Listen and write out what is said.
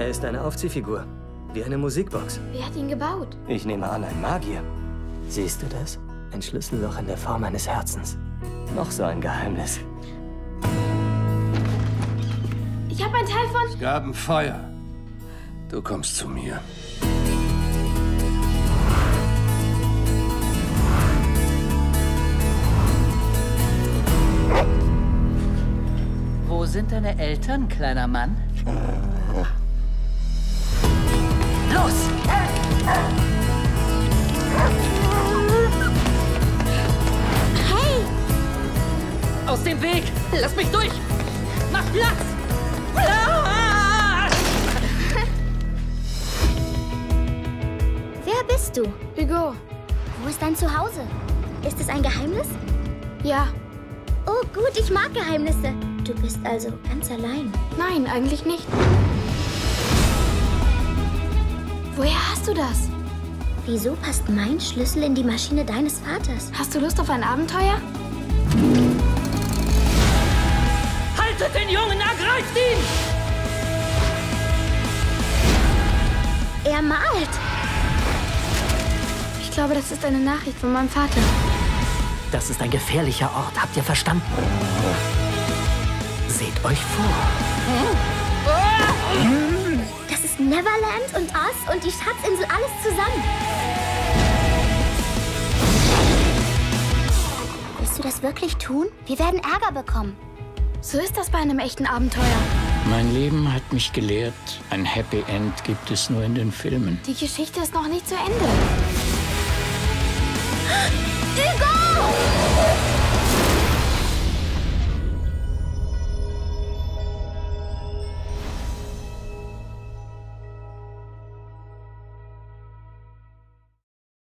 Er ist eine Aufziehfigur. Wie eine Musikbox. Wer hat ihn gebaut? Ich nehme an, ein Magier. Siehst du das? Ein Schlüsselloch in der Form eines Herzens. Noch so ein Geheimnis. Ich habe ein Teil von... Es gab ein Feuer. Du kommst zu mir. Wo sind deine Eltern, kleiner Mann? Los! Hey! Aus dem Weg! Lass mich durch! Mach Platz! Platz! Wer bist du? Hugo. Wo ist dein Zuhause? Ist es ein Geheimnis? Ja. Oh, gut, ich mag Geheimnisse. Du bist also ganz allein. Nein, eigentlich nicht. Woher hast du das? Wieso passt mein Schlüssel in die Maschine deines Vaters? Hast du Lust auf ein Abenteuer? Haltet den Jungen, ergreift ihn! Er malt. Ich glaube, das ist eine Nachricht von meinem Vater. Das ist ein gefährlicher Ort, habt ihr verstanden? Seht euch vor. Das ist Neverland und Oz und die Schatzinsel, alles zusammen. Willst du das wirklich tun? Wir werden Ärger bekommen. So ist das bei einem echten Abenteuer. Mein Leben hat mich gelehrt, ein Happy End gibt es nur in den Filmen. Die Geschichte ist noch nicht zu Ende. Hugo!